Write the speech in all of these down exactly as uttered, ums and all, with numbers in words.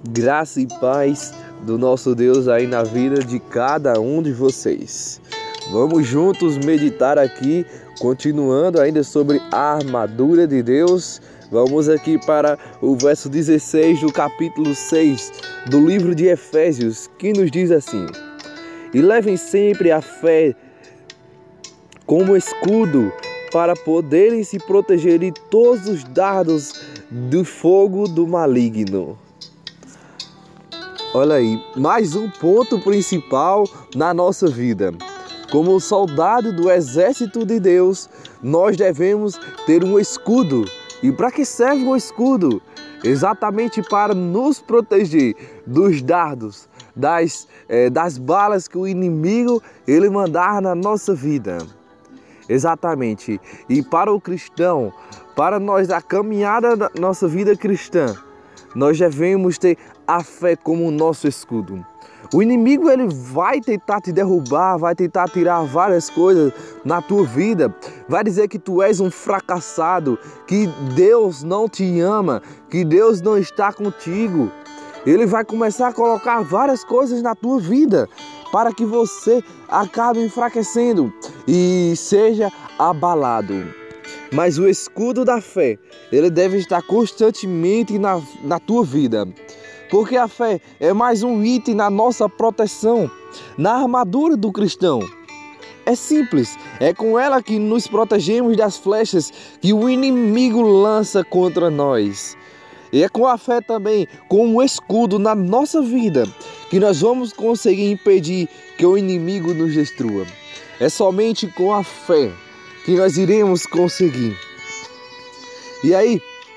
Graça e paz do nosso Deus aí na vida de cada um de vocês. Vamos juntos meditar aqui, continuando ainda sobre a armadura de Deus. Vamos aqui para o verso dezesseis do capítulo seis do livro de Efésios, que nos diz assim: E levem sempre a fé como escudo, para poderem se proteger de todos os dardos do fogo do maligno. Olha aí, mais um ponto principal na nossa vida. Como soldado do exército de Deus, nós devemos ter um escudo. E para que serve o escudo? Exatamente para nos proteger dos dardos, das, eh, das balas que o inimigo ele mandar na nossa vida. Exatamente. E para o cristão, para nós a caminhada da nossa vida cristã, nós devemos ter a fé como o nosso escudo. O inimigo ele vai tentar te derrubar, vai tentar tirar várias coisas na tua vida, vai dizer que tu és um fracassado, que Deus não te ama, que Deus não está contigo. Ele vai começar a colocar várias coisas na tua vida para que você acabe enfraquecendo e seja abalado. Mas o escudo da fé, ele deve estar constantemente na, na tua vida. Porque a fé é mais um item na nossa proteção, na armadura do cristão. É simples, é com ela que nos protegemos das flechas que o inimigo lança contra nós. E é com a fé também, com um escudo na nossa vida, que nós vamos conseguir impedir que o inimigo nos destrua. É somente com a fé que nós iremos conseguir. E aí,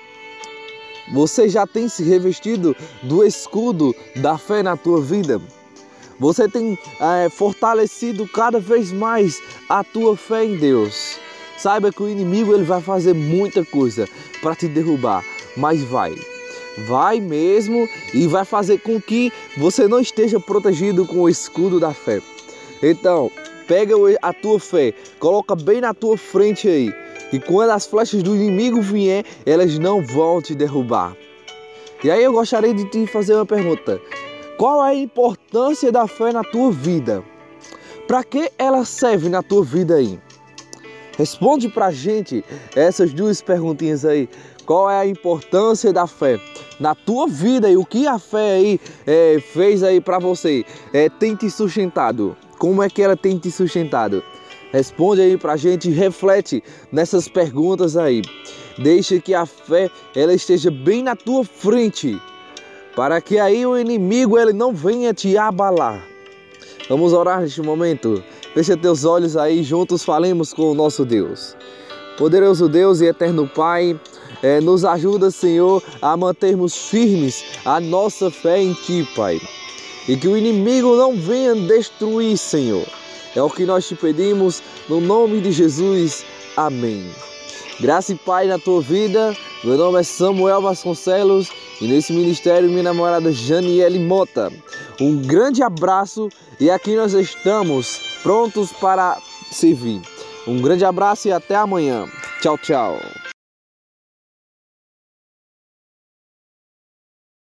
você já tem se revestido do escudo da fé na tua vida? Você tem é, fortalecido cada vez mais a tua fé em Deus? Saiba que o inimigo ele vai fazer muita coisa para te derrubar, mas vai. Vai mesmo e vai fazer com que você não esteja protegido com o escudo da fé. Então, pega a tua fé, coloca bem na tua frente aí. E quando as flechas do inimigo vier, elas não vão te derrubar. E aí eu gostaria de te fazer uma pergunta. Qual é a importância da fé na tua vida? Para que ela serve na tua vida aí? Responde pra gente essas duas perguntinhas aí. Qual é a importância da fé na tua vida e o que a fé aí é, fez aí para você? É, tem te sustentado? Como é que ela tem te sustentado? Responde aí pra gente, reflete nessas perguntas aí. Deixa que a fé ela esteja bem na tua frente, para que aí o inimigo ele não venha te abalar. Vamos orar neste momento. Fecha teus olhos aí, juntos falemos com o nosso Deus. Poderoso Deus e eterno Pai, é, nos ajuda, Senhor, a mantermos firmes a nossa fé em Ti, Pai. E que o inimigo não venha destruir, Senhor. É o que nós te pedimos, no nome de Jesus. Amém. Graça e paz na tua vida. Meu nome é Samuel Vasconcelos e nesse ministério minha namorada Janiele Mota. Um grande abraço e aqui nós estamos prontos para servir. Um grande abraço e até amanhã. Tchau, tchau.